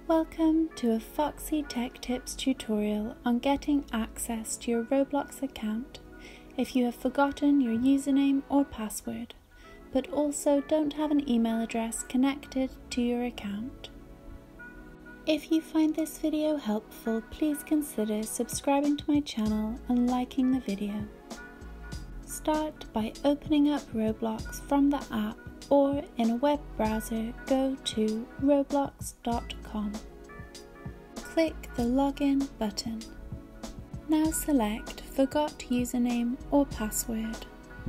Welcome to a Foxy Tech Tips tutorial on getting access to your Roblox account if you have forgotten your username or password, but also don't have an email address connected to your account. If you find this video helpful, please consider subscribing to my channel and liking the video. Start by opening up Roblox from the app, or in a web browser, go to roblox.com. Click the Login button. Now select Forgot Username or Password.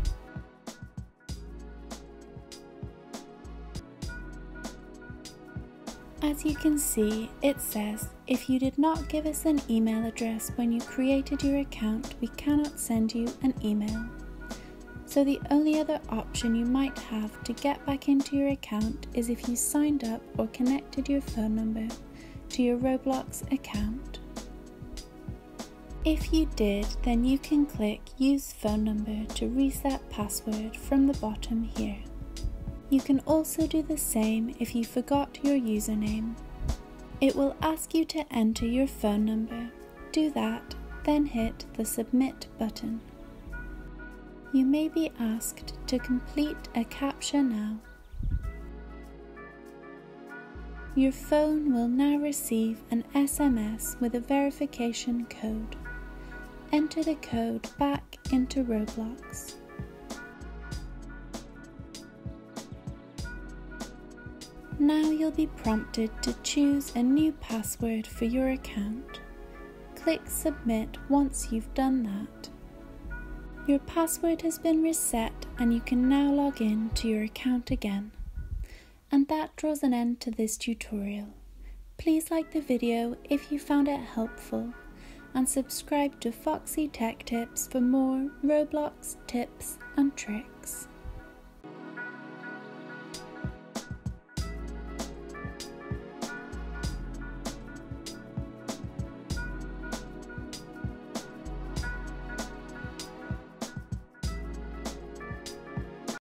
As you can see, it says, if you did not give us an email address when you created your account, we cannot send you an email. So the only other option you might have to get back into your account is if you signed up or connected your phone number to your Roblox account. If you did, then you can click Use Phone Number to reset password from the bottom here. You can also do the same if you forgot your username. It will ask you to enter your phone number. Do that, then hit the Submit button. You may be asked to complete a captcha now. Your phone will now receive an SMS with a verification code. Enter the code back into Roblox. Now you'll be prompted to choose a new password for your account. Click Submit once you've done that. Your password has been reset and you can now log in to your account again. And that draws an end to this tutorial. Please like the video if you found it helpful and subscribe to Foxy Tech Tips for more Roblox tips and tricks.